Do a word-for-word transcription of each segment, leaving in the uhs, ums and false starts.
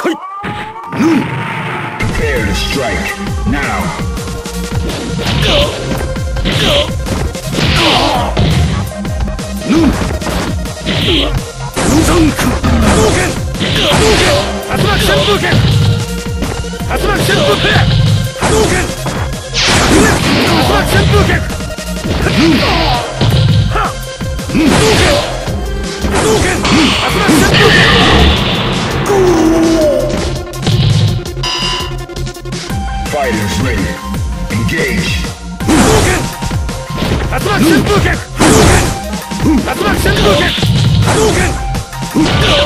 来い。ヌン。 Prepare to strike now. ヌン。無残空。波動拳。波動拳。竜巻旋風拳。竜巻旋風ペア。波動拳。竜巻旋風拳。ヌン。は。波動拳。波動拳。竜巻旋風拳。 Fighters ready. Engage. 波動拳。竜巻旋風拳。波動拳。竜巻旋風拳。波動拳。波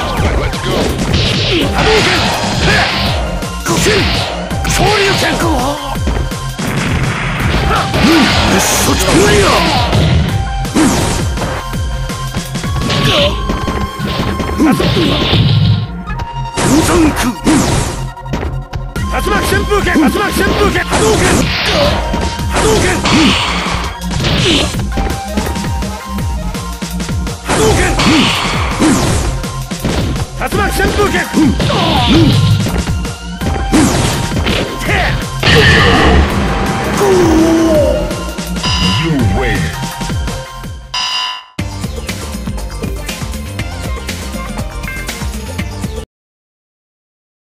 動拳。呼吸。昇竜拳。熱処置クリア。無残空。竜巻旋風拳。竜巻旋風拳。波動拳。波動拳。波動拳。竜巻旋風拳。